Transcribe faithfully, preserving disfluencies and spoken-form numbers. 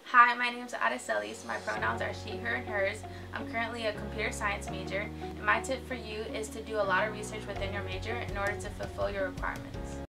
Hi, my name is Aracelis. My pronouns are she, her, and hers. I'm currently a computer science major, and my tip for you is to do a lot of research within your major in order to fulfill your requirements.